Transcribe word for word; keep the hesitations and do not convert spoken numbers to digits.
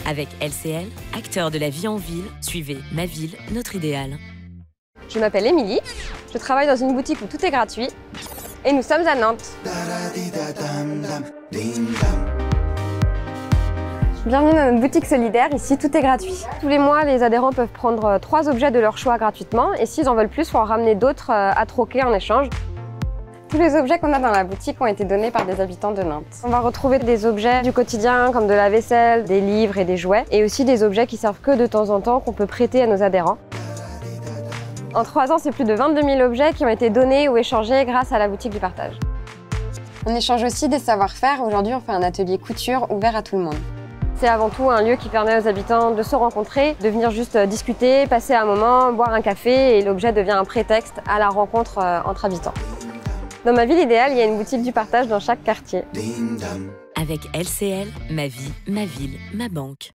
Avec L C L, acteur de la vie en ville, suivez Ma ville, notre idéal. Je m'appelle Émilie, je travaille dans une boutique où tout est gratuit et nous sommes à Nantes. Bienvenue dans notre boutique solidaire, ici tout est gratuit. Tous les mois, les adhérents peuvent prendre trois objets de leur choix gratuitement et s'ils en veulent plus, il faut en ramener d'autres à troquer en échange. Tous les objets qu'on a dans la boutique ont été donnés par des habitants de Nantes. On va retrouver des objets du quotidien comme de la vaisselle, des livres et des jouets, et aussi des objets qui servent que de temps en temps qu'on peut prêter à nos adhérents. En trois ans, c'est plus de vingt-deux mille objets qui ont été donnés ou échangés grâce à la boutique du partage. On échange aussi des savoir-faire. Aujourd'hui, on fait un atelier couture ouvert à tout le monde. C'est avant tout un lieu qui permet aux habitants de se rencontrer, de venir juste discuter, passer un moment, boire un café, et l'objet devient un prétexte à la rencontre entre habitants. Dans ma ville idéale, il y a une boutique du partage dans chaque quartier. Avec L C L, ma vie, ma ville, ma banque.